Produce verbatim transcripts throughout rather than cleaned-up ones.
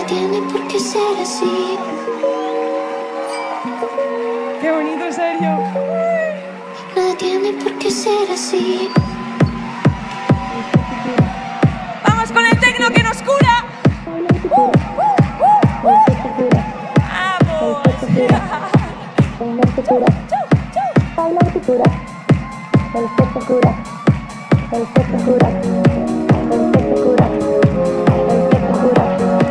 tiene por qué ser así. Qué bonito, en serio. Nada tiene por qué ser así. Vamos con el tecno que nos cura. Uh, uh, uh, uh. Vamos. Bailar te cura, bailar te cura, el fe te cura, el fe te cura, el fe te cura, el fe te cura.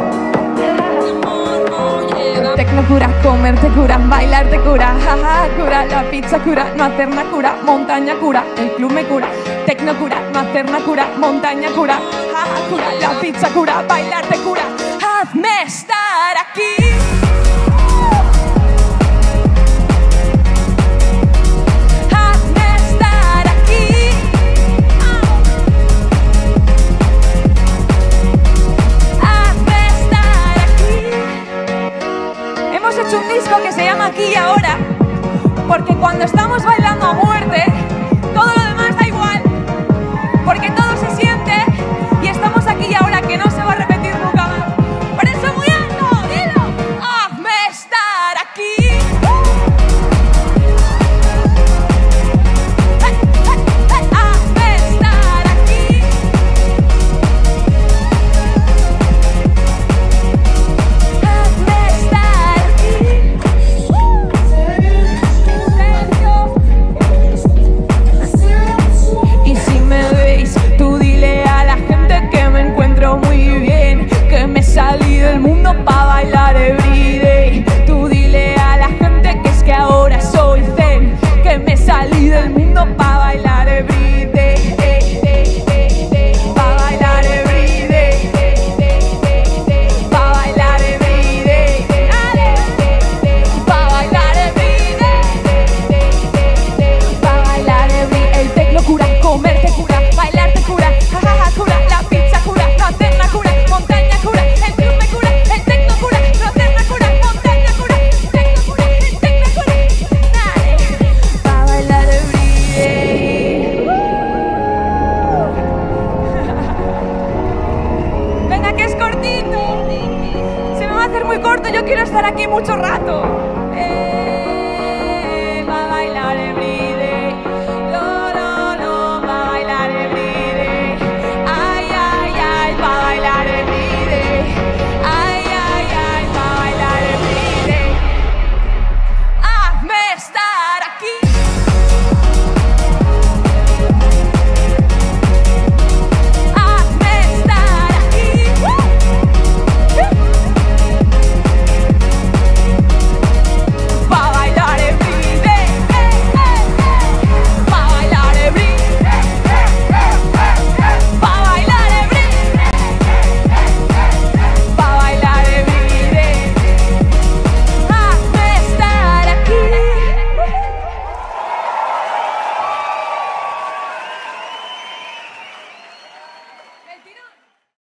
Tecno cura, comer te cura, bailar te cura, jaja cura, la pizza cura, no hacer na cura, montaña cura, el club me cura. Tecno cura, no hacer na cura, montaña cura, jaja cura, la pizza cura, bailar te cura. Hazme estar aquí. Un disco que se llama Aquí y Ahora, porque cuando estamos bailando a muerte, todo lo demás da igual, porque todo se siente y estamos aquí y ahora, que no se va a repetir nunca más. Por eso muy alto, dilo, hazme estar aquí. Hazme estar aquí. Hazme estar Y si me veis, tú dile a la gente que me encuentro muy bien, que me salí del mundo pa' bailar everyday. Tú dile a la gente que es que ahora soy zen, que me salí del mundo pa' bailar everyday. Pa' bailar everyday. Pa' bailar everyday. Pa' bailar everyday. Pa' bailar everyday. El tecno cura, comer te cura, bailar te cura, jajaja cura, la pizza cura, no hacer na cura, montaña cura, el club me cura, el tecno cura, no hacer na cura, montaña cura, el tecno cura, el tecno cura. Dale, pa' bailar everyday. Venga, que es cortito. Se me va a hacer muy corto, yo quiero estar aquí mucho rato. Eh...